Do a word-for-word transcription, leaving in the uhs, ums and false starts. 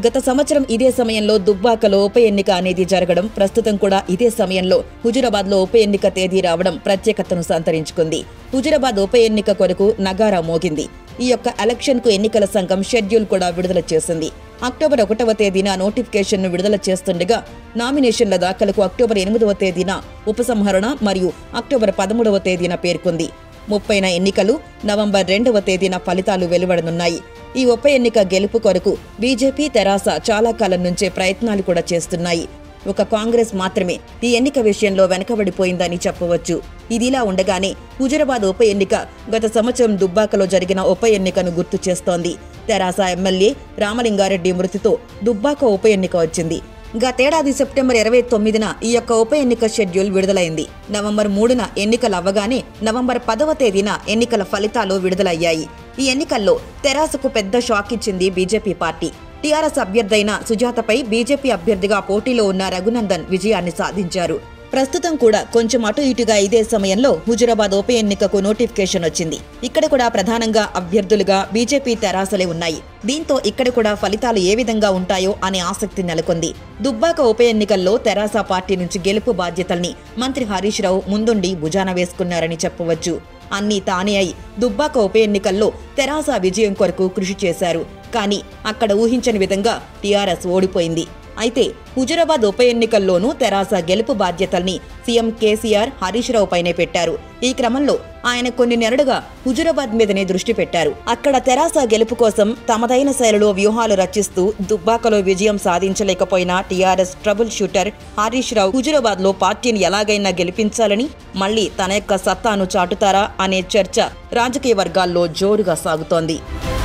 గత సంవత్సరం ఇదే సమయంలో దుబ్బాకలో ఉప ఎన్నిక అనేది జరగడం, ప్రస్తుతం కూడా ఇదే సమయంలో హుజురాబాద్ లో ఉప ఎన్నిక తేదీ రావడం ప్రత్యేకతను సంతరించుకుంది. హుజురాబాద్ ఉప ఎన్నిక కొరకు నగారా మోగింది. ఈ యొక్క ఎలక్షన్ కు ఎన్నికల సంఘం షెడ్యూల్ కూడా విడుదల చేసింది. అక్టోబర్ ఒకటవ తేదీన నోటిఫికేషన్ ను విడుదల చేస్తుండగా నామినేషన్ల దాఖలకు అక్టోబర్ ఎనిమిదవ తేదీన ఉపసంహరణ మరియు అక్టోబర్ పదమూడవ తేదీన పేర్కొంది. ముప్పైన ఎన్నికలు, నవంబర్ రెండవ తేదీన ఫలితాలు వెలువడనున్నాయి. ఈ ఉప ఎన్నిక గెలుపు కొరకు బీజేపీ, తెరాస చాలా కాలం నుంచే ప్రయత్నాలు కూడా చేస్తున్నాయి. ఒక కాంగ్రెస్ మాత్రమే ఈ ఎన్నిక విషయంలో వెనకబడిపోయిందని చెప్పవచ్చు. ఇదిలా ఉండగానే హుజురాబాద్ ఉప ఎన్నిక గత సంవత్సరం దుబ్బాకలో జరిగిన ఉప ఎన్నికను గుర్తు చేస్తోంది. తెరాస ఎమ్మెల్యే రామలింగారెడ్డి మృతితో దుబ్బాక ఉప ఎన్నిక వచ్చింది. గతేడాది సెప్టెంబర్ ఇరవై తొమ్మిదిన ఈ యొక్క ఉప ఎన్నిక షెడ్యూల్ విడుదలైంది. నవంబర్ మూడున ఎన్నికలు అవ్వగానే నవంబర్ పదవ తేదీన ఎన్నికల ఫలితాలు విడుదలయ్యాయి. ఈ ఎన్నికల్లో తెరాసకు పెద్ద షాక్ ఇచ్చింది బీజేపీ పార్టీ. టీఆర్ఎస్ అభ్యర్థైన సుజాతపై బీజేపీ అభ్యర్థిగా పోటీలో ఉన్న రఘునందన్ విజయాన్ని సాధించారు. ప్రస్తుతం కూడా కొంచెం అటు ఇటుగా ఇదే సమయంలో హుజురాబాద్ ఉప ఎన్నికకు నోటిఫికేషన్ వచ్చింది. ఇక్కడ కూడా ప్రధానంగా అభ్యర్థులుగా బీజేపీ తెరాసలే ఉన్నాయి. దీంతో ఇక్కడ కూడా ఫలితాలు ఏ విధంగా ఉంటాయో అనే ఆసక్తి నెలకొంది. దుబ్బాక ఉప ఎన్నికల్లో తెరాస పార్టీ నుంచి గెలుపు బాధ్యతల్ని మంత్రి హరీష్ రావు ముందుండి భుజాన వేసుకున్నారని చెప్పవచ్చు. అన్నీ తానే అయి దుబ్బాక ఉప ఎన్నికల్లో తెరాస విజయం కొరకు కృషి చేశారు. కానీ అక్కడ ఊహించని విధంగా టీఆర్ఎస్ ఓడిపోయింది. అయితే హుజురాబాద్ ఉప ఎన్నికల్లోనూ తెరాస గెలుపు బాధ్యతల్ని సీఎం కేసీఆర్ హరీష్ రావు పైనే పెట్టారు. ఈ క్రమంలో ఆయన కొన్ని నెలలుగా హుజురాబాద్ మీదనే దృష్టి పెట్టారు. అక్కడ తెరాస గెలుపు కోసం తమదైన శైలిలో వ్యూహాలు రచిస్తూ దుబ్బాకలో విజయం సాధించలేకపోయిన TRS trouble shooter Harish Rao Huzurabad లో పార్టీని ఎలాగైనా గెలిపించాలని, మళ్లీ తన యొక్క సత్తాను చాటుతారా అనే చర్చ రాజకీయ వర్గాల్లో జోరుగా సాగుతోంది.